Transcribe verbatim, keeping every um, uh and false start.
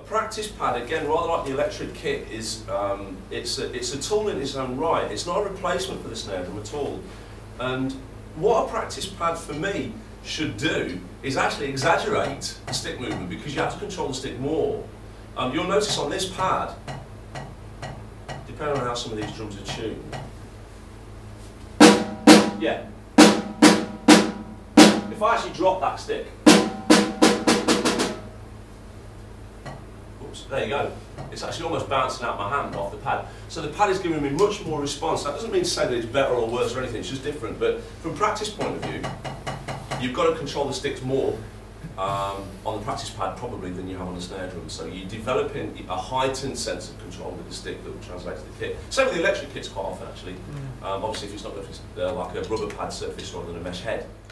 practice pad, again, rather like the electric kit, is um, it's, a, it's a tool in its own right. It's not a replacement for the snare drum at all. And what a practice pad for me should do is actually exaggerate the stick movement, because you have to control the stick more. Um, you'll notice on this pad, depending on how some of these drums are tuned, yeah, if I actually drop that stick, oops, there you go, it's actually almost bouncing out my hand off the pad. So the pad is giving me much more response. That doesn't mean to say that it's better or worse or anything, it's just different. But from practice point of view, you've got to control the sticks more um, on the practice pad probably than you have on the snare drum. So you're developing a heightened sense of control with the stick that will translate to the kit. Same with the electric kits quite often actually. Mm. Um, obviously if it's not if it's, uh, like a rubber pad surface rather than a mesh head.